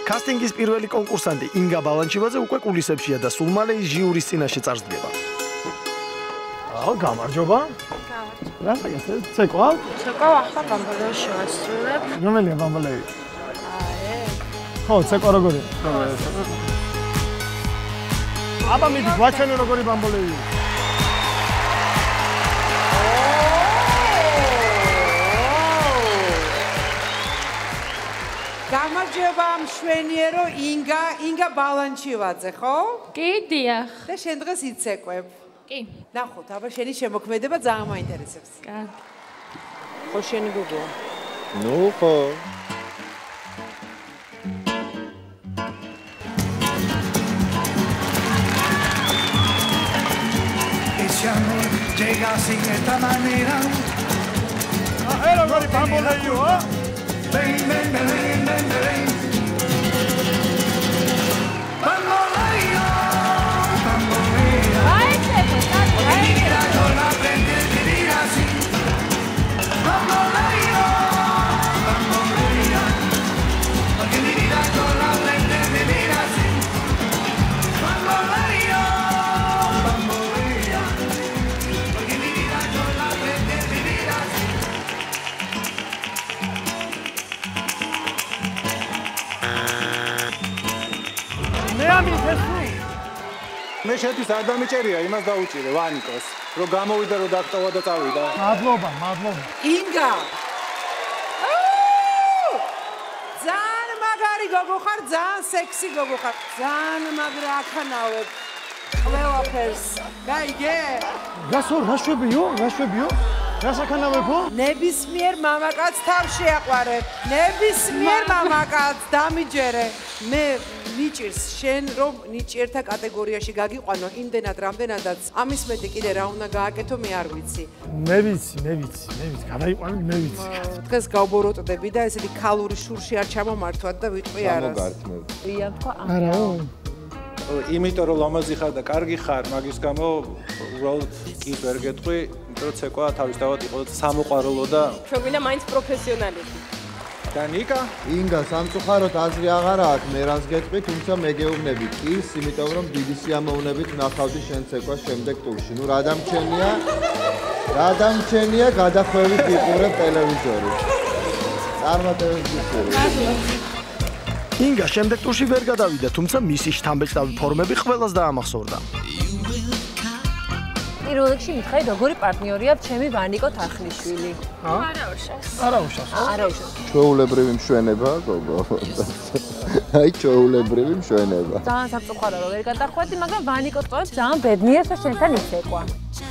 Casting-ის პირველი კონკურსანტი ინგა ბალანჩივაძე უკვე კულისებშია და სულ მალე ის ჟიურის წინაშე წარსდგება. გამარჯობა. რა გაკეთე? ცეკვა? ცეკვა ახლა ბამბოლეში ვასრულებ. რომელია ბამბოლეი? ხო, ცეკვა როგორია? აბა მიდი გვაჩვენე როგორი ბამბოლეი. გამარჯობა მშვენიერო ინგა ბალანჩივაძე, ხო? კი, დიახ. და შენ დღეს იცეკვებ. კი. ნახოთ, აბა შენი შემოქმედება ძალიან მაინტერესებს. კარგი. ხო შენი გუგო? ნუ ხო. Ese amor llega sin esta manera. Ahera con el bamboleo, ¿ah? Ven, ven, ven, ven, ven, ven. Bamboleo, bamboleo. Ay, Porque mi vida yo la aprendí a vivir así. Bamboleo, bamboleo. Porque mi vida yo la aprendí a vivir así. Bamboleo, bamboleo. Porque mi vida yo la aprendí a vivir así. მე შეთვის არ დამეჭერია, იმას დაუჭირე ვანიკოს, რომ გამოვიდა რომ დაქტოვა და წავიდა. მადლობა. ინგა. ძალიან მაგარი გოგო ხარ, ძალიან სექსი გოგო ხარ. ძალიან მაგრა აქანავებ. ყველაფერს. გაიგე? რა შვებიო? რა საქანავებო? ნებისმიერ მამაკაც თავს შეაყვარებ. ნებისმიერ მამაკაც დამიჯერე. მე ნიჭირს შენ რომ ნიჭიერთა კატეგორიაში გაგიყვანო იმდენად რამდენადაც ამის მეტი კიდე რა უნდა გააკეთო მე არ ვიცი. მე ვიცი. გადაიყვანე მე ვიცი. დღეს გავბოროტდები და ესეთი ქალური შურში არ ჩამომართვათ და ვიტყვი არას. გამოგართმევ. რია თქვა არაო. იმიტომ რომ ლამაზი ხარ და კარგი ხარ, მაგის გამო უბრალოდ კი ვერ გეტყვი, იმიტომ რომ ცეკვა თავისთავად იყო სამოყვარულო და ჩვენ გვინდა მაინც პროფესიონალები. და ნიკა ინგა სამწუხაროდ აზრი აღარა აქვს, მე რას გეტყვი, თუმცა მე გეუბნებით ის, იმიტომ რომ დიდი სიამოვნებით ვნახავდი შენ ცეკვას შემდეგ ტურში. ნუ რა დამჩენია გადახვევით ვიყურებ ტელევიზორი. წარმატებებს გისურვებ. ინგა შემდეგ ტურში ვერ გადავიდა, თუმცა მისი შთამბეჭდავი ფორმები ყველას დაამახსოვრდა. პირველ რიგში მითხარი როგორი პარტნიორია ჩემი ვანიკო თახლიშვილი. არაუშავს. ჩვეულებრივი მშვენება, გოგო. აი ჩვეულებრივი მშვენება. ძალიან სამწუხაროა რომ ვერ გადახვედი, მაგრამ ვანიკო წოებს ძალიან ბედნიერს და შენთან იცეკვა.